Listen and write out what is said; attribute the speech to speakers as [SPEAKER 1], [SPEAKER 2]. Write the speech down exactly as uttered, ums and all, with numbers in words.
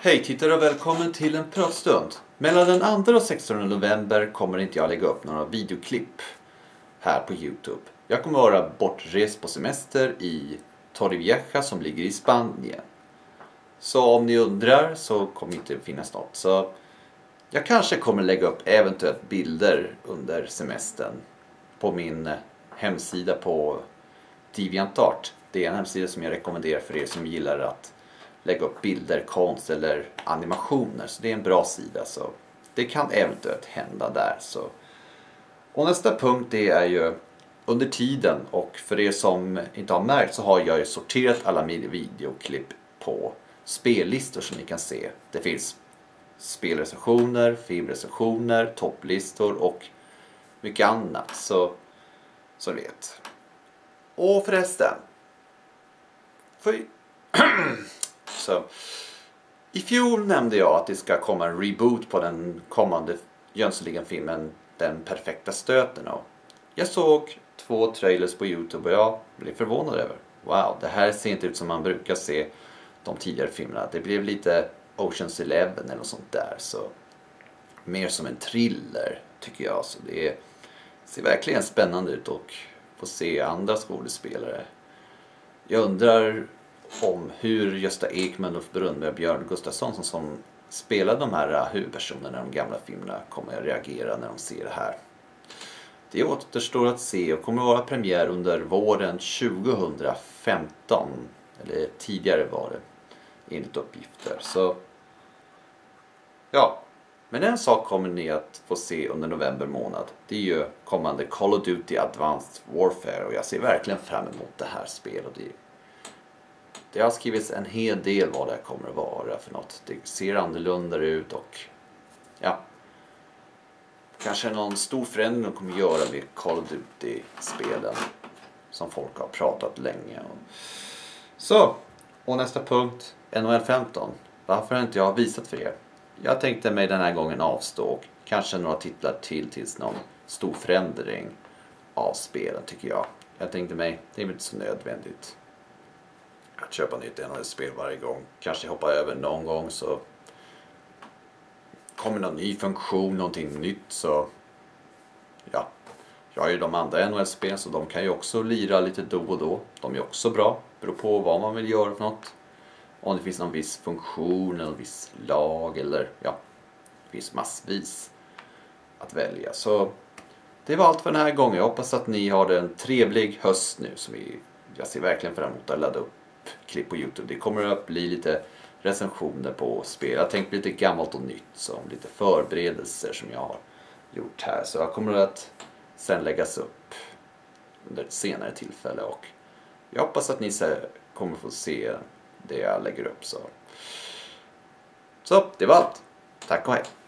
[SPEAKER 1] Hej tittare och välkommen till en pratstund. Mellan den andra och sextonde november kommer inte jag lägga upp några videoklipp här på Youtube. Jag kommer vara bortrest på semester i Torrevieja som ligger i Spanien. Så om ni undrar så kommer inte finnas något. Så jag kanske kommer lägga upp eventuellt bilder under semestern på min hemsida på DeviantArt. Det är en hemsida som jag rekommenderar för er som gillar att lägga upp bilder, konst eller animationer. Så det är en bra sida, så det kan eventuellt hända där. Så. Och nästa punkt det är ju under tiden, och för er som inte har märkt så har jag ju sorterat alla mina videoklipp på spellistor som ni kan se. Det finns spelrecensioner, filmrecensioner, topplistor och mycket annat, så så ni vet. Och förresten, för så, i fjol nämnde jag att det ska komma en reboot på den kommande Jönssonligan-filmen Den perfekta stöten. Och jag såg två trailers på Youtube och jag blev förvånad över. Wow, det här ser inte ut som man brukar se de tidigare filmerna. Det blev lite Oceans Eleven eller något sånt där. Så mer som en thriller tycker jag. Så det ser verkligen spännande ut och få se andra skådespelare. Jag undrar om hur Gösta Ekman, Ulf Brunnberg och Björn Gustafsson som, som spelade de här huvudpersonerna i de gamla filmerna kommer att reagera när de ser det här. Det återstår att se och kommer att vara premiär under våren tjugohundrafemton, eller tidigare var det enligt uppgifter. Så ja, men en sak kommer ni att få se under november månad. Det är ju kommande Call of Duty Advanced Warfare och jag ser verkligen fram emot det här spelet. Det Det har skrivits en hel del vad det kommer att vara för något. Det ser annorlunda ut och ja, kanske någon stor förändring de kommer göra med Call of Duty-spelen som folk har pratat länge om. Så, och nästa punkt, N H L femton. Varför har inte jag visat för er? Jag tänkte mig den här gången avstå och kanske några titlar till tills någon stor förändring av spelen tycker jag. Jag tänkte mig, det är inte så nödvändigt att köpa nytt N H L-spel varje gång. Kanske hoppa över någon gång så kommer någon ny funktion, någonting nytt, så ja. Jag har ju de andra N H L-spelen så de kan ju också lira lite då och då. De är också bra, beror på vad man vill göra för något. Om det finns någon viss funktion eller någon viss lag eller ja, det finns massvis att välja. Så det var allt för den här gången. Jag hoppas att ni har en trevlig höst nu som vi, jag ser verkligen fram emot att ladda upp klipp på Youtube. Det kommer att bli lite recensioner på spel. Jag har tänkt lite gammalt och nytt, som lite förberedelser som jag har gjort här. Så jag kommer att sen läggas upp under ett senare tillfälle och jag hoppas att ni kommer få se det jag lägger upp. Så, så det var allt. Tack och hej.